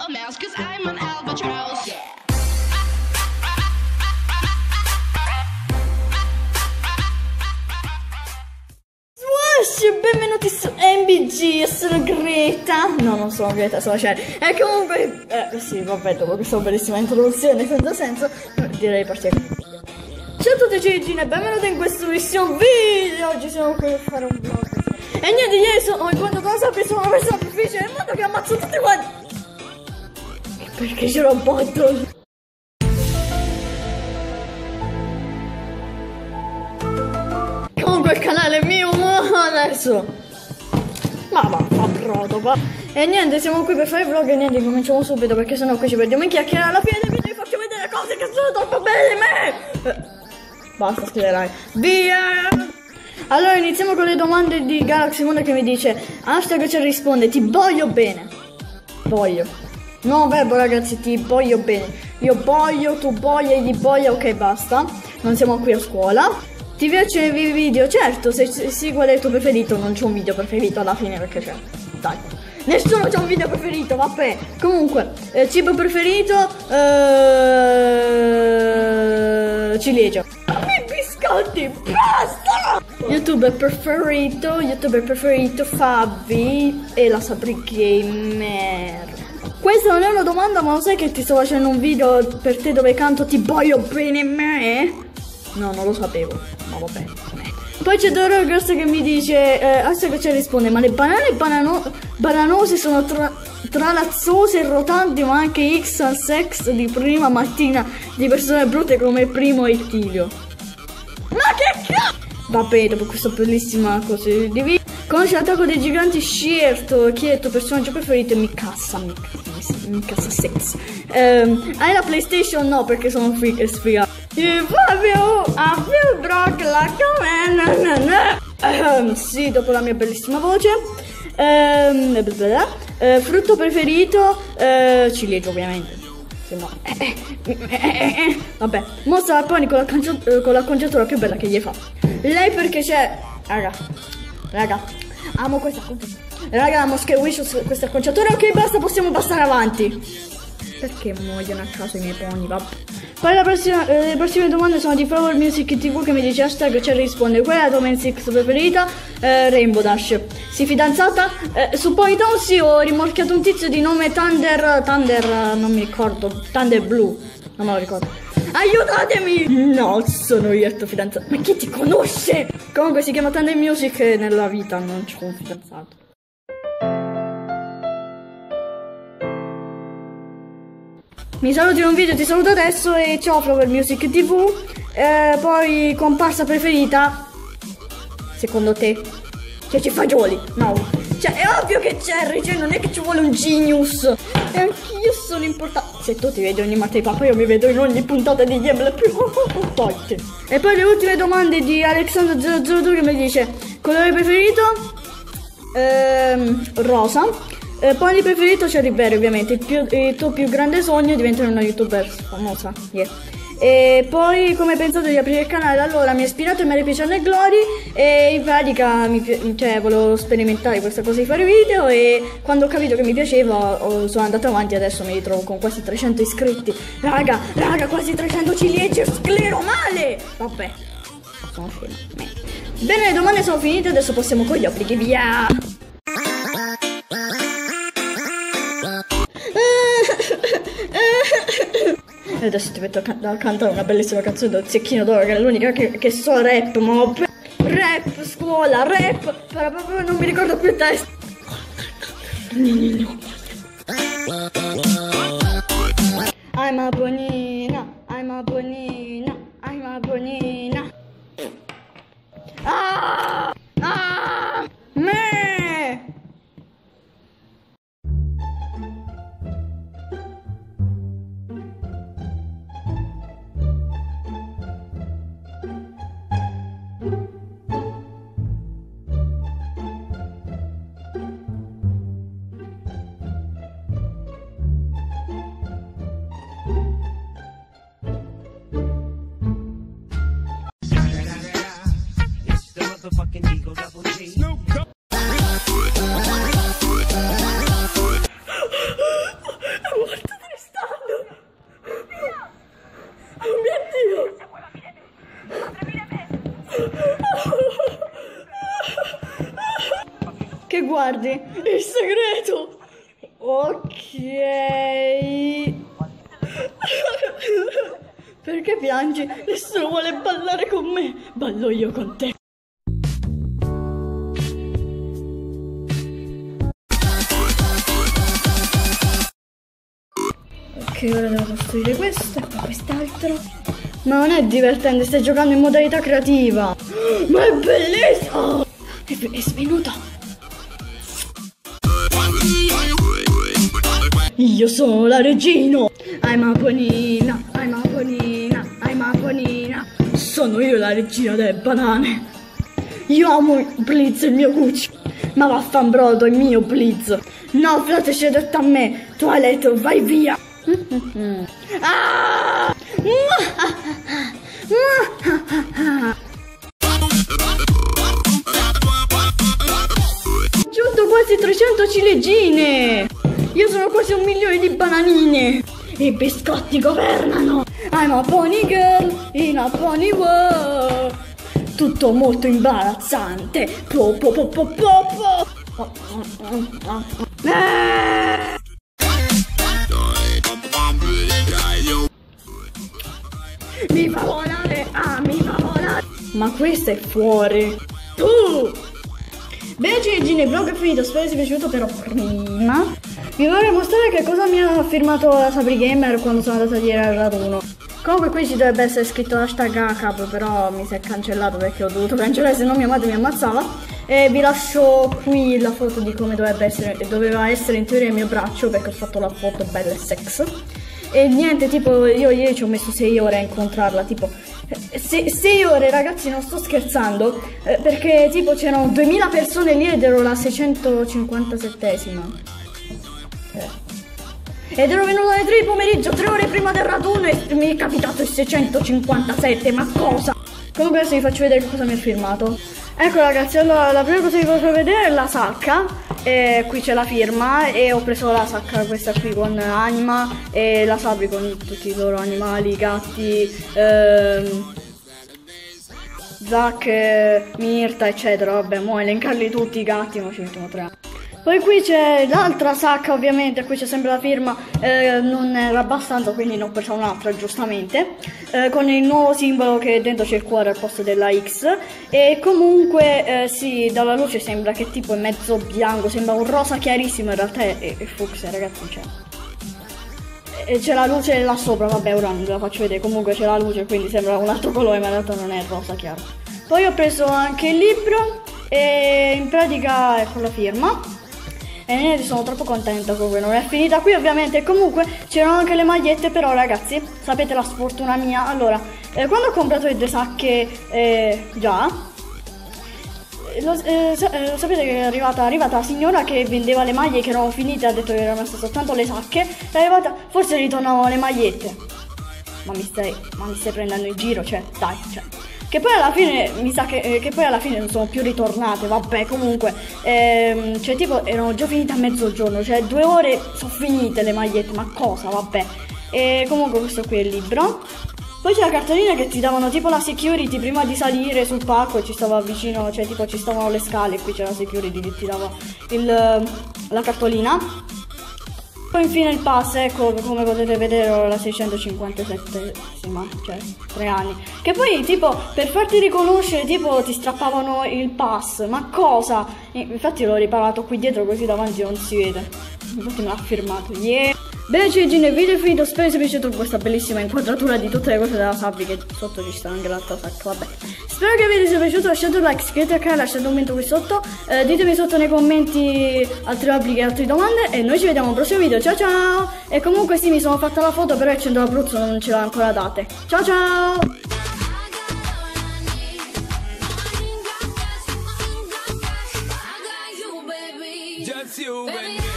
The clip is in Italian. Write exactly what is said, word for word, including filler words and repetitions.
mouse, cause I'm an albatross. Yeah. Benvenuti su M B G, io sono Greta. No, non sono Greta, sono Sherry. E comunque, eh sì, vabbè, dopo questa bellissima introduzione senza senso, direi partire. Ciao a tutti cugine, benvenuti in questo nuovissimo video. Oggi siamo qui per fare un vlog. E niente, ieri sono, quando cosa ho sono una persona più difficile del mondo che ammazzo tutti quanti. Perché c'era un botto. Comunque il canale è mio adesso. Ma va, fa brodo, va. E niente, siamo qui per fare il vlog e niente, cominciamo subito perché sennò qui ci perdiamo in chiacchiere. Alla fine del video vi faccio vedere cose che sono troppo belle di me. Eh, basta scriverai. Via. Allora iniziamo con le domande di Galaxy Moon che mi dice: hashtag ci risponde, ti voglio bene. Voglio. No verbo ragazzi, ti voglio bene. Io voglio, tu voglia, gli voglia, ok basta. Non siamo qui a scuola. Ti piacciono i video? Certo, se sì, qual è il tuo preferito? Non c'è un video preferito alla fine perché c'è. Dai. Nessuno c'ha un video preferito, vabbè. Comunque, eh, cibo preferito? Eh, ciliegia. I biscotti, basta! YouTuber preferito, YouTuber preferito, Fabi e la Sabri Gamer. Questa non è una domanda, ma lo sai che ti sto facendo un video per te dove canto ti voglio bene me? No, non lo sapevo, ma vabbè. Poi c'è Doro Grosso che mi dice, eh, adesso che ci risponde, ma le banane banano bananose sono tra tralazzose e rotanti, ma anche X and sex di prima mattina di persone brutte come Primo e Tilio. Ma che cazzo! Vabbè, dopo questa bellissima cosa di video, conosci l'attacco dei giganti Scerto, chi è il tuo personaggio preferito? Mi cassa, mi cassa, mi cassa sex. Um, hai la PlayStation? No, perché sono freak e sfigato. Io proprio a più Brock la come sì, dopo la mia bellissima voce. um, blah blah. Uh, frutto preferito? Uh, ciliegia ovviamente. Se no eh, eh, eh, eh. Vabbè, mostra la pony con, con l'acconciatura più bella che gli fa. Lei perché c'è. Raga, raga, amo questa acconciatura. Raga, amo che wish questa acconciatura. Ok, basta, possiamo passare avanti. Perché muoiono a caso i miei pony? Vabbè. Poi la prossima, eh, le prossime domande sono di Flower Music T V che mi dice hashtag ci risponde. Qual è la tua main six preferita? Eh, Rainbow Dash. Si fidanzata? Eh, su Python sì, ho rimorchiato un tizio di nome Thunder. Thunder, non mi ricordo. Thunder Blue. Non me lo ricordo. Aiutatemi! No, sono io il tuo fidanzato. Ma chi ti conosce? Comunque si chiama Thunder Music e nella vita non c'è un fidanzato. Mi saluti in un video, ti saluto adesso e ciao Flower Music T V. eh, Poi comparsa preferita? Secondo te? Cioè ci fagioli? No. Cioè è ovvio che c'è, cioè non è che ci vuole un genius. E anch'io sono importante. Se tu ti vedi ogni mattina papà, io mi vedo in ogni puntata di Gameplay più. E poi le ultime domande di Alexander zero zero due che mi dice: colore preferito? Ehm, rosa. Eh, pony preferito c'è Ribera ovviamente, il, più, il tuo più grande sogno è diventare una youtuber famosa, yeah. E poi come hai pensato di aprire il canale? Allora mi ha ispirato Mary Pigeon e Glory e in pratica mi, cioè, volevo sperimentare questa cosa di fare video e quando ho capito che mi piaceva ho, sono andato avanti e adesso mi ritrovo con quasi trecento iscritti. Raga, raga, quasi trecento ciliegie, sclero male! Vabbè, sono fine. Bene, le domande sono finite, adesso possiamo con gli obblighi, via! E adesso ti metto a, can a cantare una bellissima canzone del Zecchino d'Oro che è l'unica che, che so rap, ma rap, scuola, rap, però proprio non mi ricordo più il testo. I'm a bonina, I'm a bonina, I'm a bonina. Ah! Ah! Me! guardi, il segreto. Ok. Perché piangi? Nessuno vuole ballare con me. Ballo io con te. Ok, ora devo costruire questo e quest'altro. Ma non è divertente, stai giocando in modalità creativa. Ma è bellissimo! È, è svenuta. Io sono la regina. I'm a ponina, I'm a ponina, I'm a ponina. Sono io la regina delle banane. Io amo Blitz, il mio cucci. Ma vaffanbrodo, è mio Blitz. No, frate, c'è detto a me. Twilight, vai via. Ah! Giunto quasi trecento ciliegine. Io sono quasi un milione di bananine. I biscotti governano. I'm a pony girl in a pony world. Tutto molto imbarazzante. Po po po po po po. Ah! Mi fa volare, ah mi fa volare. Ma questo è fuori. Uh! Bene ciliegine, il vlog è finito, spero vi sia piaciuto, però prima vi vorrei mostrare che cosa mi ha firmato la Sabri Gamer quando sono andata ieri al raduno. Comunque qui ci dovrebbe essere scritto hashtag A C A B, però mi si è cancellato perché ho dovuto cancellare, se no mia madre mi ammazzava. E vi lascio qui la foto di come dovrebbe essere, doveva essere in teoria il mio braccio, perché ho fatto la foto bella e sex. E niente, tipo io ieri ci ho messo sei ore a incontrarla, tipo sei ore, ragazzi, non sto scherzando, eh, perché tipo c'erano duemila persone lì ed ero la seicentocinquantasettesima. Eh. Ed ero venuta alle tre di pomeriggio, tre ore prima del raduno, e mi è capitato il seicentocinquantasette, ma cosa? Comunque adesso vi faccio vedere cosa mi ha firmato. Ecco ragazzi, allora la prima cosa che vi voglio vedere è la sacca. E qui c'è la firma e ho preso la sacca questa qui con Anima e la Sabri con tutti i loro animali, gatti, ehm, Zac, Mirta eccetera. Vabbè, mo elencarli tutti i gatti, ma ci mettiamo tre anni. Poi qui c'è l'altra sacca, ovviamente, qui c'è sempre la firma, eh, non era abbastanza, quindi ne ho preso un'altra giustamente, eh, con il nuovo simbolo che dentro c'è il cuore al posto della X. E comunque eh, sì, dalla luce sembra che tipo è mezzo bianco, sembra un rosa chiarissimo, in realtà è, è, è fucsia, ragazzi, c'è. E c'è la luce là sopra, vabbè, ora non ve la faccio vedere, comunque c'è la luce, quindi sembra un altro colore, ma in realtà non è rosa chiaro. Poi ho preso anche il libro e in pratica ecco la firma. E niente, sono troppo contenta, comunque non è finita qui ovviamente. Comunque c'erano anche le magliette, però ragazzi, sapete la sfortuna mia? Allora, eh, quando ho comprato le due sacche, eh, già, lo, eh, eh, sapete che è arrivata, è arrivata la signora che vendeva le maglie che erano finite, ha detto che erano state soltanto le sacche, è arrivata, forse ritornavano le magliette. Ma mi stai, ma mi stai prendendo in giro, cioè, dai, cioè. Che poi alla fine, mi sa che, eh, che poi alla fine non sono più ritornate, vabbè, comunque, ehm, cioè tipo erano già finite a mezzogiorno, cioè due ore sono finite le magliette, ma cosa, vabbè. E comunque questo qui è il libro. Poi c'è la cartolina che ti davano tipo la security prima di salire sul palco, e ci stava vicino, cioè tipo ci stavano le scale e qui c'era la security che ti dava il, la cartolina. Poi infine il pass, ecco, come potete vedere ero la seicentocinquantasettesima, cioè tre anni. Che poi tipo per farti riconoscere tipo ti strappavano il pass, ma cosa? Infatti l'ho riparato qui dietro così davanti non si vede. Infatti me l'ha firmato, yeah! Bene ciliegine, il video è finito, spero vi sia piaciuto questa bellissima inquadratura di tutte le cose della Sabri, che sotto ci sta anche l'altra sacca, vabbè. Spero che il video sia piaciuto, lasciate un like, iscrivetevi al canale, lasciate un commento qui sotto, eh, ditemi sotto nei commenti altre repliche e altre domande e noi ci vediamo al prossimo video, ciao ciao! E comunque sì, mi sono fatta la foto, però il centro d'Abruzzo non ce l'ha ancora date. Ciao ciao! Just you, baby.